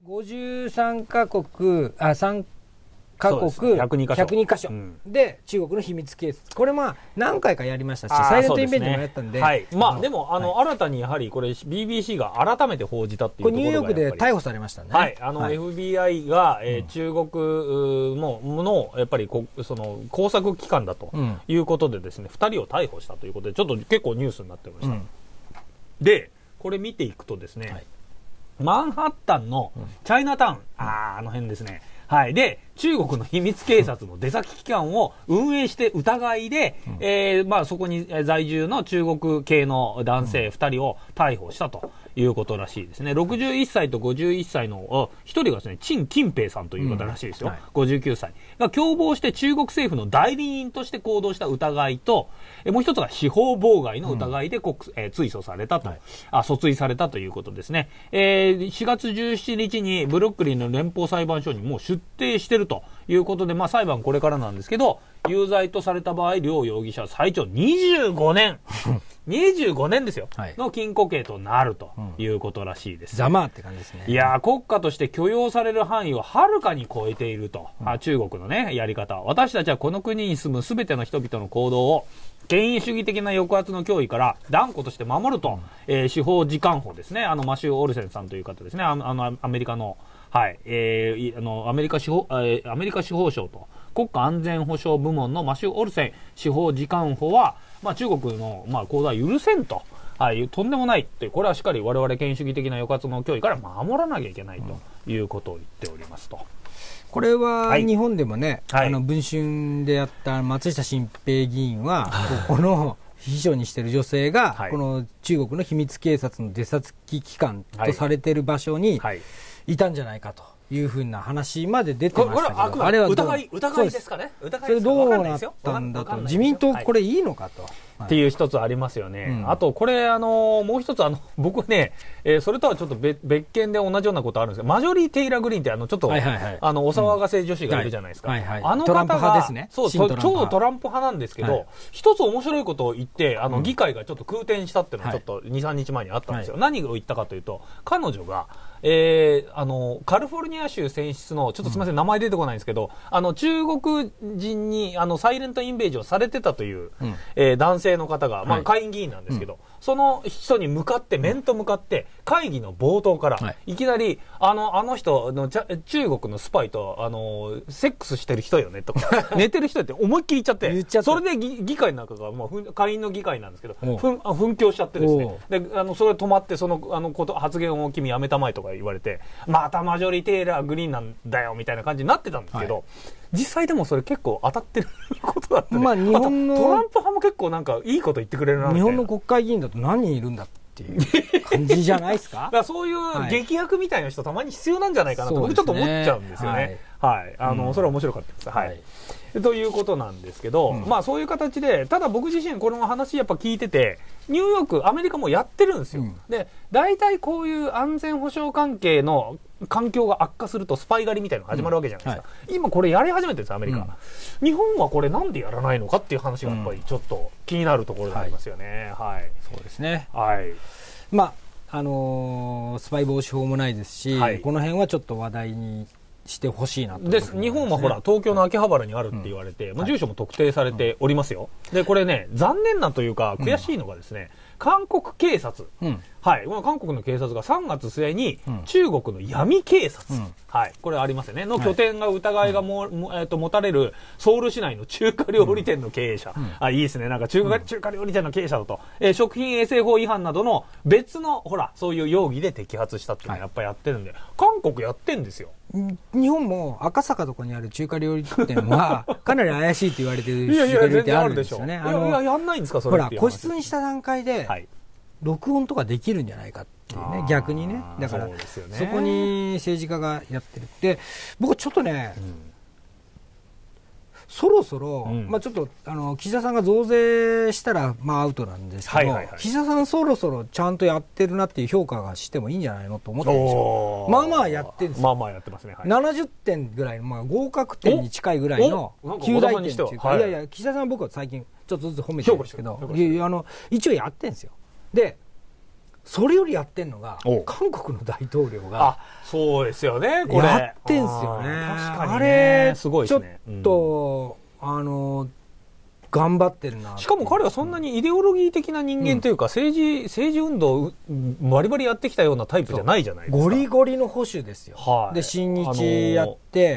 53カ国、3カ国、102カ所で中国の秘密警察。これ何回かやりましたし、サイレントイベントもやったんで。 はい。でも、新たにやはりこれ BBC が改めて報じたっていうところが。 これニューヨークで逮捕されましたね。 はい。FBI が、中国の、やっぱりその、工作機関だということでですね、2人を逮捕したということで、ちょっと結構ニュースになってました。で、これ見ていくとですね、マンハッタンのチャイナタウン、あの辺ですね。はい。で、中国の秘密警察の出先機関を運営して疑いで、そこに在住の中国系の男性2人を逮捕したということらしいですね。61歳と51歳の1人がですね、陳金平さんという方らしいですよ。59歳。が共謀して中国政府の代理人として行動した疑いと、もう一つが司法妨害の疑いで追訴されたと、訴追されたということですね。4月17日にブルックリンの連邦裁判所にもう出廷しているということで、裁判これからなんですけど、有罪とされた場合、両容疑者は最長25年。25年ですよ、の禁錮刑となるということらしいです。 ざまって感じですね。 いやー、国家として許容される範囲をはるかに超えていると。中国のね、やり方。私たちはこの国に住むすべての人々の行動を、権威主義的な抑圧の脅威から断固として守ると、司法次官補ですね。マシュー・オルセンさんという方ですね。アメリカの、アメリカ司法省と国家安全保障部門のマシュー・オルセン司法次官補は、中国の、行動は許せんと。とんでもないって、これはしっかり我々権威主義的な抑圧の脅威から守らなきゃいけないということを言っておりますと。 これは日本でもね、文春でやった松下新平議員は、ここの秘書にしている女性が、この中国の秘密警察の出先機関とされている場所にいたんじゃないかというふうな話まで出てましたけど、 あれは疑いですかね。 それどうなったんだと、自民党これいいのかと。 っていう一つありますよね。あと、これ、もう一つ、僕ね、それとはちょっと別件で同じようなことあるんですけど、マジョリー・テイラー・グリーンって、ちょっと、お騒がせ女子がいるじゃないですか。 トランプ派ですね。 そう、超トランプ派なんですけど、一つ面白いことを言って、議会がちょっと空転したっていうのがちょっと2、3日前にあったんですよ。何を言ったかというと、彼女が、カリフォルニア州選出の、ちょっとすみません、名前出てこないんですけど、中国人に、サイレントインベージョンされてたという、男性の方が、下院議員なんですけど、その人に向かって、面と向かって、会議の冒頭から、いきなり、あの人の、中国のスパイと、セックスしてる人よね、とか、寝てる人って思いっきり言っちゃって、それで議会の中が、下院の議会なんですけど、紛糾しちゃってですね、で、それ止まって、発言を君やめたまえとか言われて、またマジョリテイラー・グリーンなんだよ、みたいな感じになってたんですけど、実際でもそれ結構当たってることだったね。 日本のトランプ派も結構なんかいいこと言ってくれるなみたいな。 日本の国会議員だと何人いるんだっていう感じじゃないですか。 だからそういう劇薬みたいな人たまに必要なんじゃないかなと僕ちょっと思っちゃうんですよね。はい。それは面白かったです。はい。ということなんですけど、そういう形で、ただ僕自身この話やっぱ聞いてて、ニューヨーク、アメリカもやってるんですよ。で、大体こういう安全保障関係の環境が悪化するとスパイ狩りみたいなのが始まるわけじゃないですか。今これやり始めてるんですよ、アメリカ。日本はこれなんでやらないのかっていう話がやっぱりちょっと気になるところでありますよね。はい。 そうですね。 はい。 スパイ防止法もないですし、この辺はちょっと話題にしてほしいなと。 です。日本はほら、東京の秋葉原にあるって言われて、住所も特定されておりますよ。で、これね、残念なというか、悔しいのがですね、韓国警察。はい。韓国の警察が3月末に、中国の闇警察。はい。これありますよね。の拠点が疑いが持たれる、ソウル市内の中華料理店の経営者。いいですね。なんか中華料理店の経営者だと。食品衛生法違反などの別の、ほら、そういう容疑で摘発したっていうのをやっぱりやってるんで、韓国やってんですよ。 日本も赤坂とかにある中華料理店はかなり怪しいと言われてる中華料理店あるんですよね。 やんないんですかそれ。 ほら個室にした段階で録音とかできるんじゃないかっていうね、逆にね。だからそこに政治家がやってる。で、僕ちょっとね、そろそろ、ちょっと岸田さんが増税したらアウトなんですけど、岸田さんそろそろちゃんとやってるなっていう評価がしてもいいんじゃないのと思ってるんですよ。やってるんですよ。 やってますね。 70点ぐらいの、合格点に近いぐらいの9大点っていうか、いや岸田さんは僕は最近ちょっとずつ褒めてるんですけど、一応やってるんですよ。で、 それよりやってんのが、韓国の大統領が。 そうですよね、これ。 やってんすよね。 確かにね。 あれ、 すごいですね。 ちょっと、頑張ってるな。 しかも彼はそんなにイデオロギー的な人間というか、政治運動バリバリやってきたようなタイプじゃないじゃないですか。 ゴリゴリの保守ですよ。で、親日やって、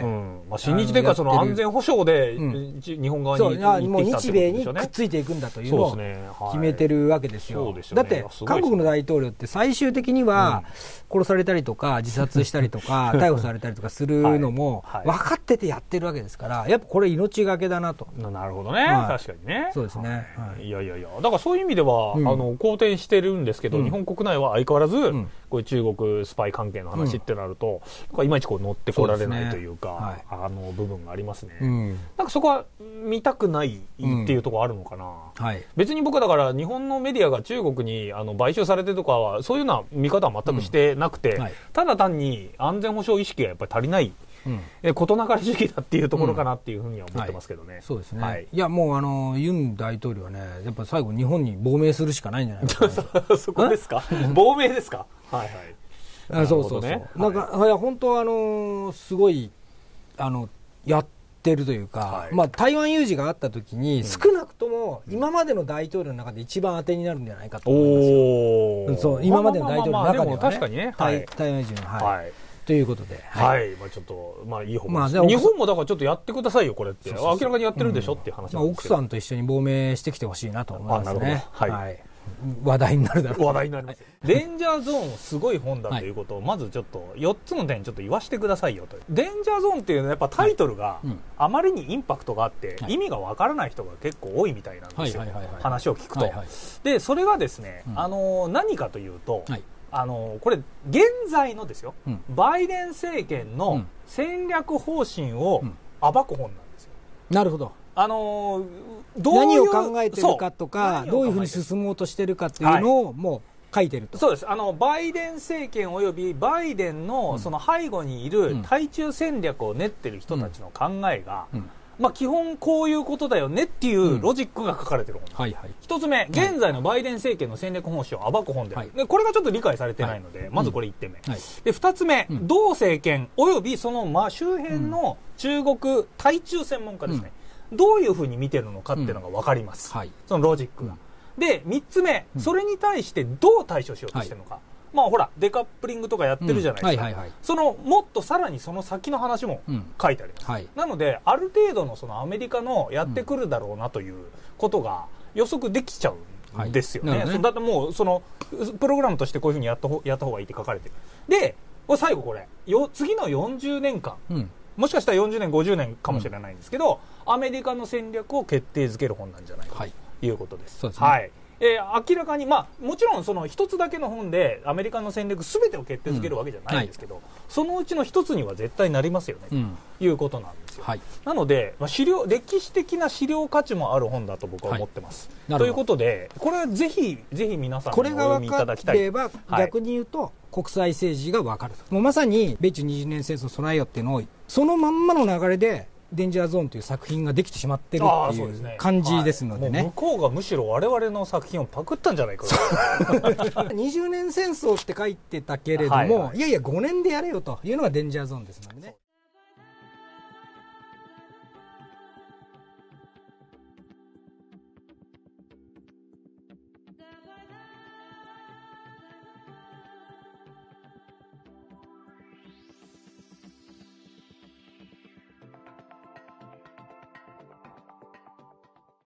親日というかその安全保障で日本側に行ってきたってことでしょうね。 もう日米にくっついていくんだというのを決めてるわけですよ。だって、韓国の大統領って最終的には殺されたりとか自殺したりとか逮捕されたりとかするのも分かっててやってるわけですから、やっぱこれ命がけだなと。 なるほどね。確かにね。 そうですね。 いやいやいや、だからそういう意味では、好転してるんですけど、日本国内は相変わらず、こういう中国スパイ関係の話ってなると、いまいちこう乗ってこられないというか、部分がありますね。なんかそこは見たくないっていうところあるのかな。別に僕はだから日本のメディアが中国に買収されてとかは、そういうような見方は全くしてなくて、ただ単に安全保障意識がやっぱり足りない。事なかれ主義だっていうところかなっていうふうには思ってますけどね。 そうですね。いや、もうユン大統領はね、やっぱ最後日本に亡命するしかないんじゃないかな。そこですか？亡命ですか？はいはい。 そうそうそう。なんか、本当すごい、やってるというか、まあ、台湾有事があった時に、少なくとも今までの大統領の中で一番当てになるんじゃないかと思いますよ。そう、今までの大統領の中ではね。 確かにね。 台湾有事の、はい。ということで。 はい。まあちょっと、まあいい方向です。日本もだからちょっとやってくださいよ、これって。明らかにやってるでしょっていう話なんですけど。 奥さんと一緒に亡命してきてほしいなと思いますね。はい。話題になるだろう。 話題になります。デンジャーゾーンすごい本だということを、まずちょっと4つの点ちょっと言わせてくださいよと。デンジャーゾーンっていうのはやっぱタイトルがあまりにインパクトがあって意味がわからない人が結構多いみたいなんですよ。話を聞くと。で、それがですね、何かというと、これ現在のですよ、バイデン政権の戦略方針を暴く本なんですよ。 なるほど。何を考えてるかとか、どういうふうに進もうとしてるかっていうのをもう書いてると。 そうです。バイデン政権およびバイデンのその背後にいる対中戦略を練ってる人たちの考えが、まあ基本こういうことだよねっていうロジックが書かれてる本。一つ目、現在のバイデン政権の戦略方針を暴く本で、これがちょっと理解されてないので、まずこれ1点目。で、2つ目、同政権およびその周辺の中国対中専門家ですね。どういうふうに見てるのかっていうのが分かります。そのロジックが。で、3つ目、それに対してどう対処しようとしてるのか。まあほら、デカップリングとかやってるじゃないですか。その、もっとさらにその先の話も書いてあります。なので、ある程度のそのアメリカのやってくるだろうなということが予測できちゃうんですよね。だってもう、その、プログラムとしてこういうふうにやった方がいいって書かれてる。で、最後これ、次の40年間、もしかしたら40年、50年かもしれないんですけど、アメリカの戦略を決定づける本なんじゃないかということです。はい。明らかに、まあ、もちろんその一つだけの本でアメリカの戦略すべてを決定づけるわけじゃないんですけど、そのうちの一つには絶対なりますよね、ということなんですよ。なので、歴史的な資料価値もある本だと僕は思ってます。ということで、これはぜひ皆さんにお読みいただきたい。 これが分かれば、逆に言うと、国際政治が分かると。もうまさに、米中20年戦争備えよっていうのを、そのまんまの流れで、デンジャーゾーンという作品ができてしまってるっていう感じですのでね。 向こうがむしろ我々の作品をパクったんじゃないか 20年戦争って書いてたけれども、いやいや5年でやれよというのがデンジャーゾーンですのでね。